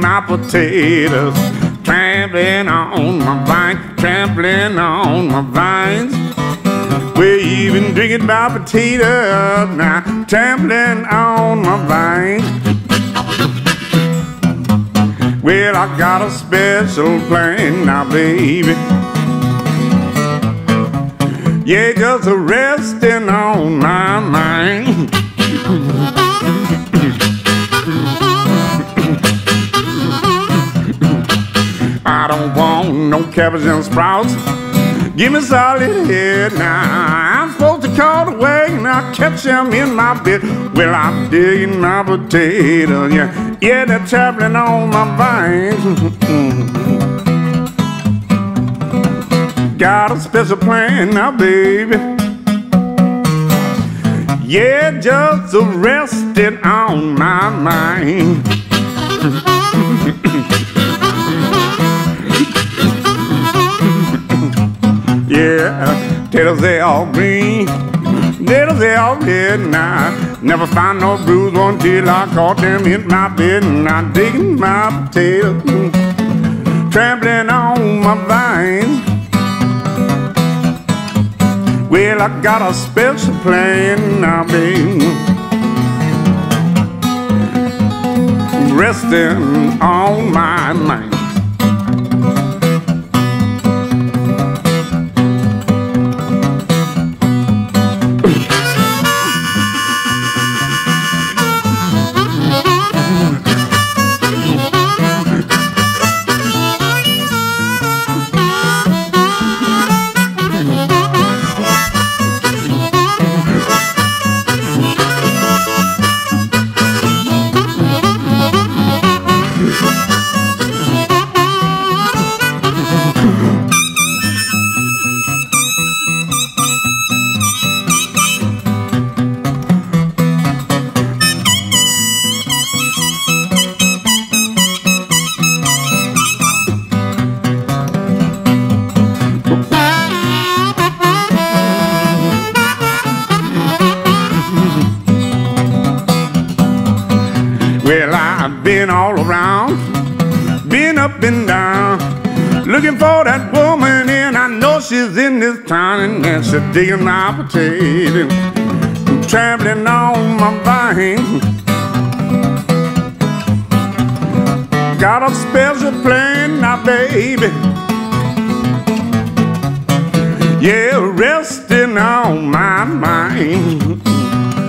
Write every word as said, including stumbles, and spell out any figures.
my potatoes, trampling on my vines, trampling on my vines. We're even digging my potatoes now, trampling on my vines. Well, I got a special plan now, baby. Yeah, just resting on my mind. I don't want no cabbage and sprouts. Give me solid head now. I'm supposed to call the wagon, I'll catch them in my bed. Well, I'm digging my potatoes, yeah. Yeah, they're traveling on my vines. Got a special plan now, baby. Yeah, just resting on my mind. Yeah, potatoes they all green, potatoes they all red now. Never find no bruise until I caught them in my bed. And I'm digging my potatoes, trampling on my vines. Well, I got a special plan now, baby. Resting on my mind. Well, I've been all around, been up and down, looking for that woman, and I know she's in this town, and then she's digging my potatoes, trampling on my vines. Got a special plan now, baby. Yeah, resting on my mind.